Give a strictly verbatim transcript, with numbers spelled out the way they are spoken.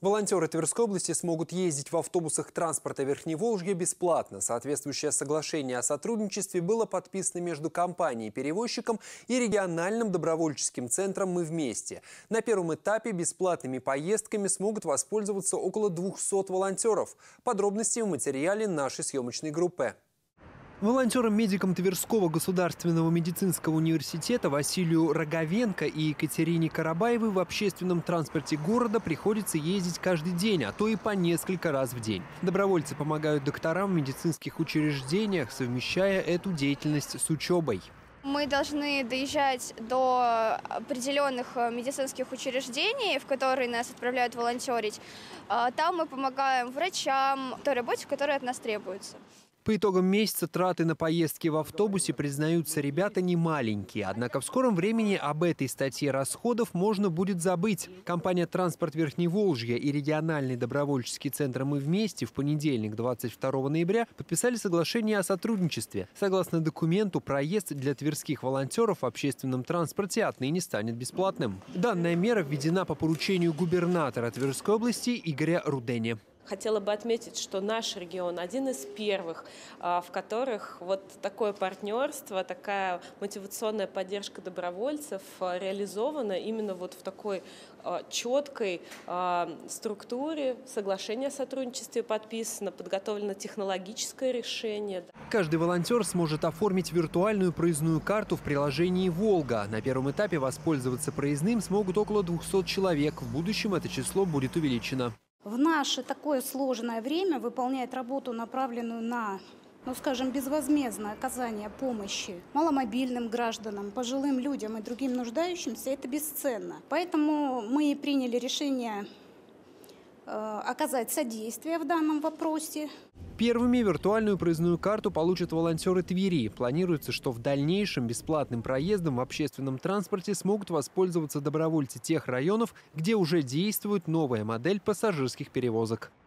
Волонтеры Тверской области смогут ездить в автобусах транспорта Верхневолжья бесплатно. Соответствующее соглашение о сотрудничестве было подписано между компанией-перевозчиком и региональным добровольческим центром «Мы вместе». На первом этапе бесплатными поездками смогут воспользоваться около двухсот волонтеров. Подробности в материале нашей съемочной группы. Волонтерам-медикам Тверского государственного медицинского университета Василию Роговенко и Екатерине Карабаевой в общественном транспорте города приходится ездить каждый день, а то и по несколько раз в день. Добровольцы помогают докторам в медицинских учреждениях, совмещая эту деятельность с учебой. Мы должны доезжать до определенных медицинских учреждений, в которые нас отправляют волонтерить. Там мы помогаем врачам, той работе, которая от нас требуется. По итогам месяца траты на поездки в автобусе, признаются, ребята не маленькие. Однако в скором времени об этой статье расходов можно будет забыть. Компания «Транспорт Верхневолжья» и региональный добровольческий центр «Мы вместе» в понедельник, двадцать второго ноября, подписали соглашение о сотрудничестве. Согласно документу, проезд для тверских волонтеров в общественном транспорте отныне станет бесплатным. Данная мера введена по поручению губернатора Тверской области Игоря Рудени. Хотела бы отметить, что наш регион один из первых, в которых вот такое партнерство, такая мотивационная поддержка добровольцев реализована именно вот в такой четкой структуре. Соглашение о сотрудничестве подписано, подготовлено технологическое решение. Каждый волонтер сможет оформить виртуальную проездную карту в приложении «Волга». На первом этапе воспользоваться проездным смогут около двухсот человек. В будущем это число будет увеличено. В наше такое сложное время выполнять работу, направленную на, ну скажем, безвозмездное оказание помощи маломобильным гражданам, пожилым людям и другим нуждающимся, это бесценно. Поэтому мы приняли решение э, оказать содействие в данном вопросе. Первыми виртуальную проездную карту получат волонтеры Твери. Планируется, что в дальнейшем бесплатным проездом в общественном транспорте смогут воспользоваться добровольцы тех районов, где уже действует новая модель пассажирских перевозок.